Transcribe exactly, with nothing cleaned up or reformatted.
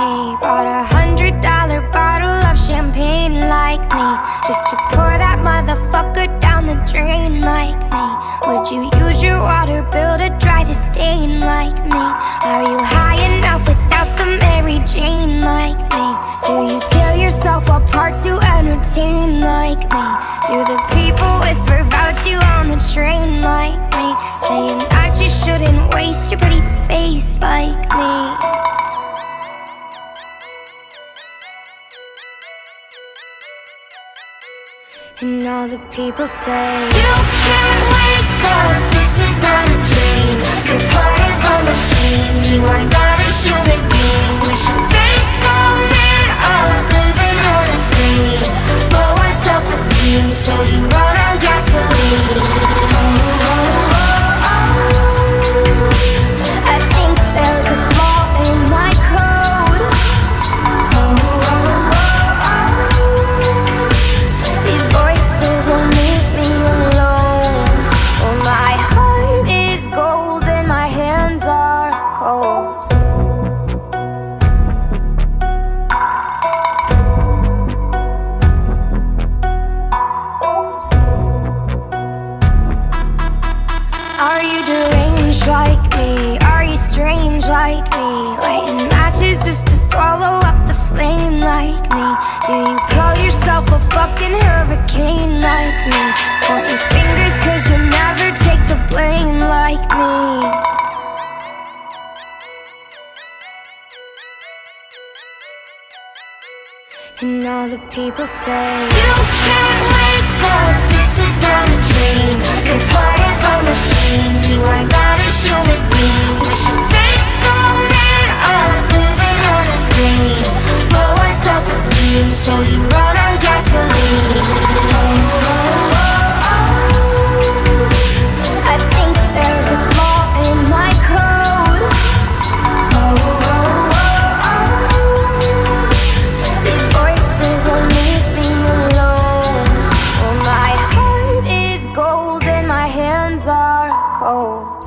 me. Bought a hundred dollar bottle of champagne like me, just to pour that motherfucker down the drain like me. Would you use your water bill to dry the stain like me? Are you high enough without the Mary Jane like me? Do you tear yourself apart to entertain like me? Do the people whisper about you on the train like me, saying that you shouldn't waste your pretty face like me? And all the people say, you can't wake up, this is not a dream. You're part of a machine, you are not a human being. With your face so lit up, living on a screen. Low on self-esteem, so you run on gasoline. Oh, oh, oh, oh. I think there's a flaw in my code. Oh, oh, oh, oh. These voices won't leave me alone. Oh, my heart is gold and my hands are cold. Are you deranged like me? Are you strange like me? Lighting matches just to swallow up the flame like me? Do you call yourself a fucking hurricane like me? Pointing fingers cause you never take the blame like me. And all the people say, you can't wake up, this is not a dream. You're part of a machine, you are not a human being. With your face so lit up, living on a screen. Low on self-esteem, so you run on gasoline. Oh, oh, oh, oh. I think there's a flaw in my code. Oh, oh, oh, oh. These voices won't leave me alone. Oh, my heart is gold and my hands are cold.